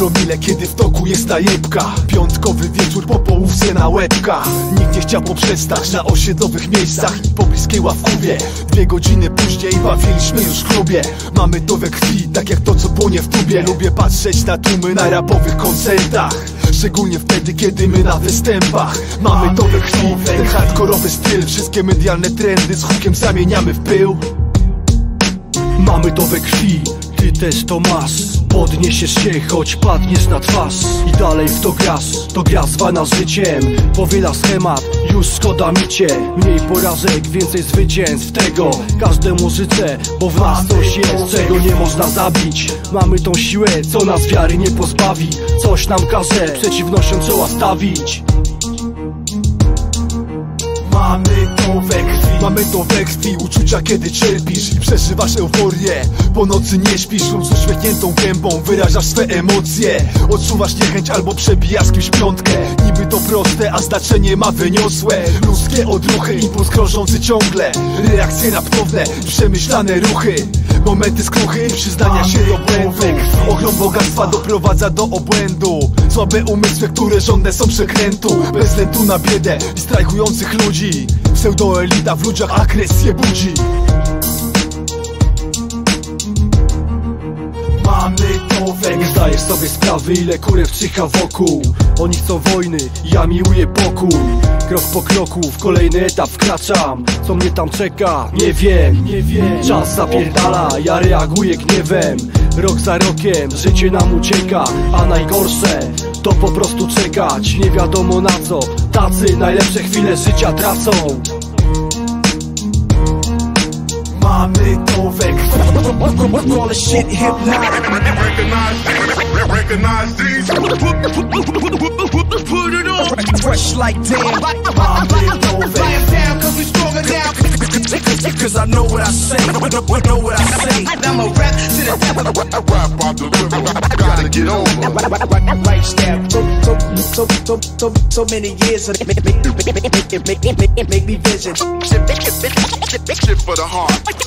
promile, kiedy w toku jest najebka. Piątkowy wieczór po połówce na łebkach. Nikt nie chciał poprzestać na osiedlowych miejscach i pobliskiej ławkówie. 2 godziny później bawiliśmy już w klubie. Mamy to we krwi, tak jak to co płonie w tubie. Lubię patrzeć na tłumy na rapowych koncertach, szczególnie wtedy, kiedy my na występach. Mamy to we krwi, ten hardkorowy styl. Wszystkie medialne trendy z hukiem zamieniamy w pył. Mamy to we krwi, ty też to masz. Podniesiesz się, choć padniesz na twarz. I dalej w to grasz, to gra zwana życiem. Powiela schemat, już szkoda mi cię. Mniej porażek, więcej zwycięstw. Tego każdemu życzę, bo w nas coś jest, czego nie można zabić. Mamy tą siłę, co nas wiary nie pozbawi. Coś nam każe, przeciwnością czoła stawić. Mamy to we krwi, uczucia kiedy cierpisz i przeżywasz euforię. Po nocy nie śpisz lub z uśmiechniętą gębą wyrażasz swe emocje. Odczuwasz niechęć albo przebijasz kimś piątkę. Niby to proste, a znaczenie ma wyniosłe. Ludzkie odruchy, impuls krążący ciągle. Reakcje raptowne, przemyślane ruchy. Momenty skruchy, przyznania się do błędu. Ogrom bogactwa doprowadza do obłędu. Słabe umysły, które żądne są przekrętu. Bez względu na biedę i strajkujących ludzi. Pseudoelita w ludziach agresję budzi. Mamy to we Nie zdajesz sobie sprawy, ile kurew czyha wokół. Oni chcą wojny, ja miłuję pokój. Krok po kroku w kolejny etap wkraczam. Co mnie tam czeka? Nie wiem. Czas zapierdala, ja reaguję gniewem. Rok za rokiem życie nam ucieka, a najgorsze to po prostu czekać. Nie wiadomo na co, tacy najlepsze chwile życia tracą. Mamy to we krwi. All the shit hypnotic. Recognize these. Put it on. Fresh like damn. Mamy to we Fly 'em down, cause we stronger now. Cause I know what I say. Know what I say. I'm a rap to the Rap on the river. Gotta get over. right step. So many years of make me vision. Shit for the heart.